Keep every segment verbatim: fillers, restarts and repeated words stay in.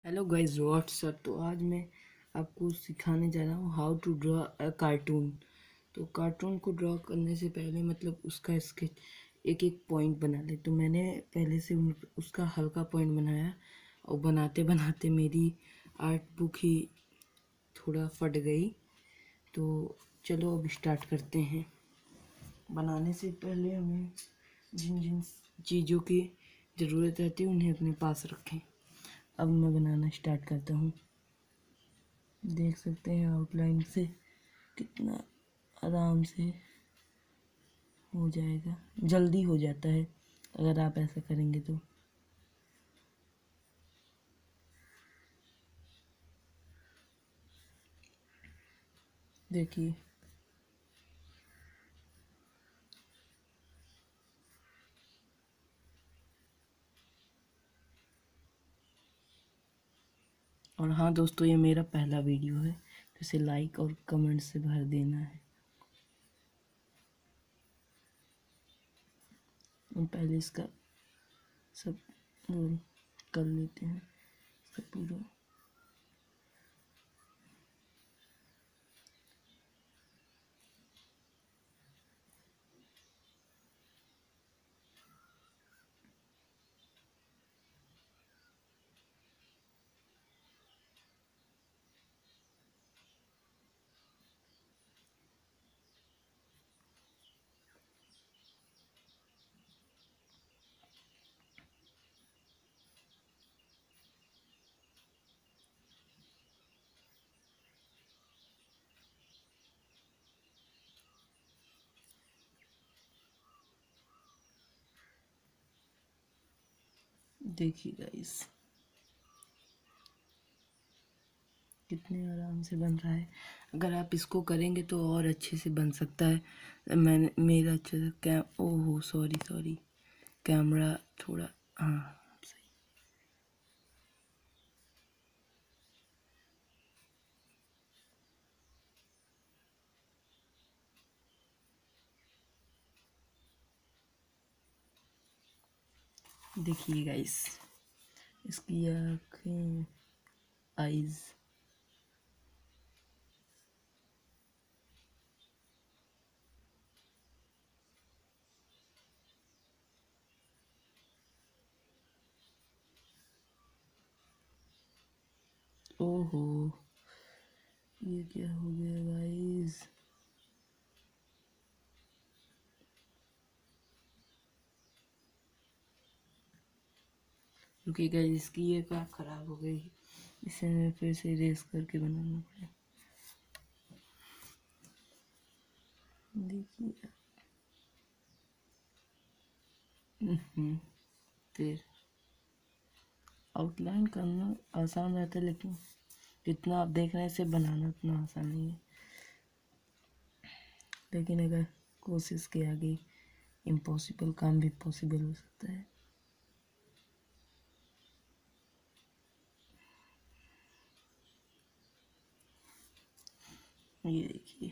Hello guys, WhatsApp. तो आज मैं आपको सिखाने जा रहा हूँ how to draw a cartoon. तो कार्टून को ड्रॉ करने से पहले मतलब उसका स्केच एक एक पॉइंट बना ले। तो मैंने पहले से उन, उसका हल्का पॉइंट बनाया और बनाते बनाते मेरी आर्ट बुक ही थोड़ा फट गई। तो चलो अब स्टार्ट करते हैं। बनाने से पहले हमें जिन जिन चीज़ों की ज़रूरत रहती है उन्हें अपने पास रखें। अब मैं बनाना स्टार्ट करता हूँ। देख सकते हैं आउटलाइन से कितना आराम से हो जाएगा, जल्दी हो जाता है अगर आप ऐसा करेंगे तो। देखिए और हाँ दोस्तों, ये मेरा पहला वीडियो है तो इसे लाइक और कमेंट से भर देना है। हम पहले इसका सब कर लेते हैं, इसका पूरा। देखिए गाइस कितने आराम से बन रहा है। अगर आप इसको करेंगे तो और अच्छे से बन सकता है। मैंने मेरा अच्छा सा कैम ओहो सॉरी सॉरी कैमरा थोड़ा, हाँ सही। देखिए गाइस इसकी आँखें, आइज़। ओहो, ये क्या हो गया गाइस। रुकिए गाइस, इसकी ये कार खराब हो गई, इसे मैं फिर से रेस करके बनाना पड़ेगा। देखिए हम्म, फिर आउटलाइन करना आसान रहता है लेकिन जितना आप देख रहे हैं इसे बनाना उतना आसान नहीं है। लेकिन अगर कोशिश के आगे इम्पॉसिबल काम भी पॉसिबल हो सकता है। ये देखिए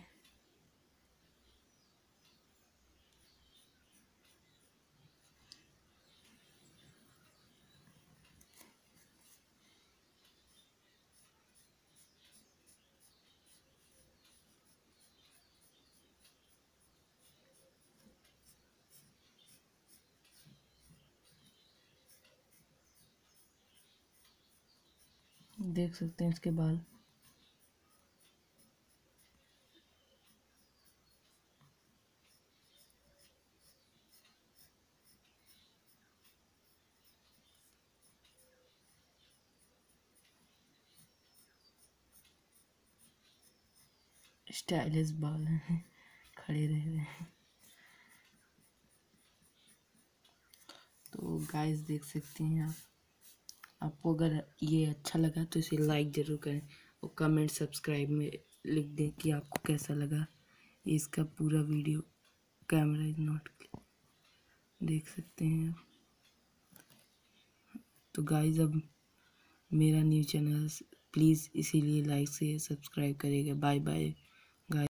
देख सकते हैं इसके बाल। स्टाइलिश बाल हैं, खड़े रह रहे हैं। तो गाइस देख सकते हैं आप। आपको अगर ये अच्छा लगा तो इसे लाइक ज़रूर करें और कमेंट सब्सक्राइब में लिख दें कि आपको कैसा लगा। इसका पूरा वीडियो कैमरा इज नॉट देख सकते हैं आप। तो गाइस अब मेरा न्यू चैनल प्लीज़ इसीलिए लाइक से सब्सक्राइब करिएगा। Bye bye.